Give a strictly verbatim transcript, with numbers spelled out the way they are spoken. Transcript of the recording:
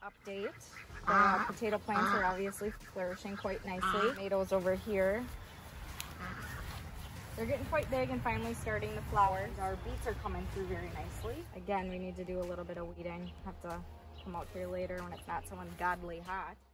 update. The potato plants are obviously flourishing quite nicely. Tomatoes over here. They're getting quite big and finally starting to flower. Our beets are coming through very nicely. Again, we need to do a little bit of weeding. Have to come out here later when it's not so ungodly hot.